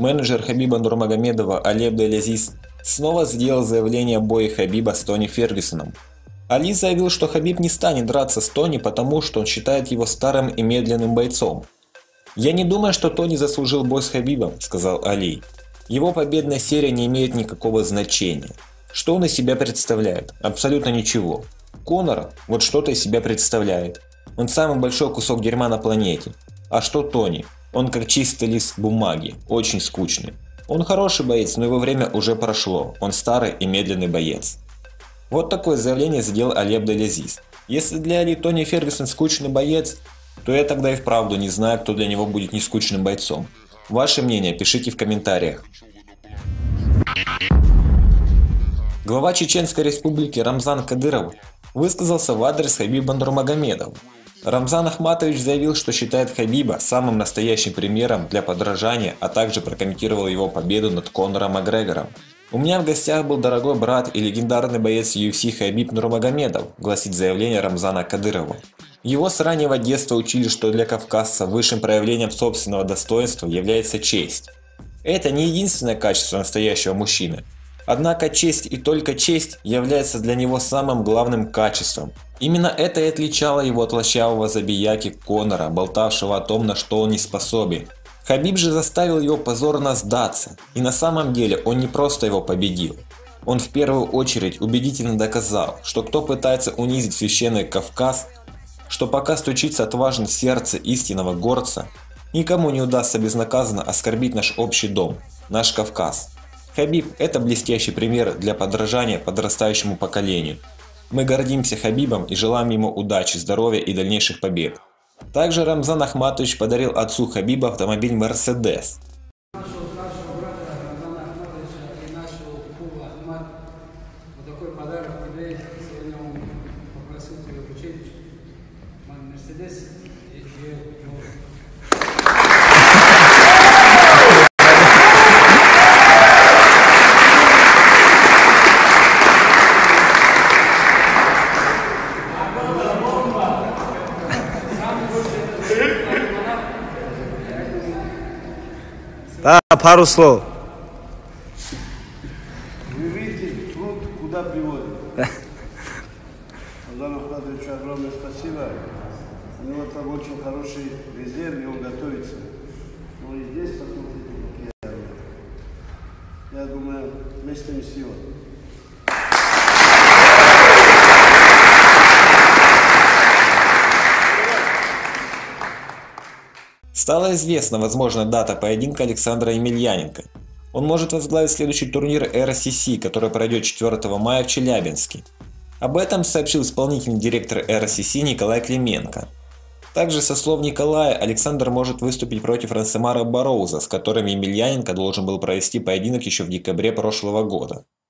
Менеджер Хабиба Нурмагомедова Али Абделязиз снова сделал заявление о бое Хабиба с Тони Фергюсоном. Али заявил, что Хабиб не станет драться с Тони, потому что он считает его старым и медленным бойцом. «Я не думаю, что Тони заслужил бой с Хабибом», – сказал Али. «Его победная серия не имеет никакого значения. Что он из себя представляет? Абсолютно ничего. Конор вот что-то из себя представляет. Он самый большой кусок дерьма на планете. А что Тони? Он как чистый лист бумаги, очень скучный. Он хороший боец, но его время уже прошло. Он старый и медленный боец». Вот такое заявление сделал Али Абделязиз. Если для Али Тони Фергюсон скучный боец, то я тогда и вправду не знаю, кто для него будет нескучным бойцом. Ваше мнение пишите в комментариях. Глава Чеченской Республики Рамзан Кадыров высказался в адрес Хабиба Нурмагомедова. Рамзан Ахматович заявил, что считает Хабиба самым настоящим примером для подражания, а также прокомментировал его победу над Конором Макгрегором. «У меня в гостях был дорогой брат и легендарный боец UFC Хабиб Нурмагомедов», гласит заявление Рамзана Кадырова. Его с раннего детства учили, что для кавказца высшим проявлением собственного достоинства является честь. Это не единственное качество настоящего мужчины. Однако честь и только честь является для него самым главным качеством. Именно это и отличало его от лощавого забияки Конора, болтавшего о том, на что он не способен. Хабиб же заставил его позорно сдаться, и на самом деле он не просто его победил. Он в первую очередь убедительно доказал, что кто пытается унизить священный Кавказ, что пока стучится отважно сердце истинного горца, никому не удастся безнаказанно оскорбить наш общий дом, наш Кавказ. Хабиб – это блестящий пример для подражания подрастающему поколению. Мы гордимся Хабибом и желаем ему удачи, здоровья и дальнейших побед. Также Рамзан Ахматович подарил отцу Хабиба автомобиль «Мерседес». Да, пару слов. Вы видите, труд куда приводит. Рамзану Ахматовичу огромное спасибо. У него там очень хороший резерв, и он готовится. Но и здесь, посмотрите, какие я думаю, вместе не сила. Стала известна возможная дата поединка Александра Емельяненко. Он может возглавить следующий турнир RSCC, который пройдет 4 мая в Челябинске. Об этом сообщил исполнительный директор RSCC Николай Клименко. Также, со слов Николая, Александр может выступить против Рансемара Бароуза, с которым Емельяненко должен был провести поединок еще в декабре прошлого года.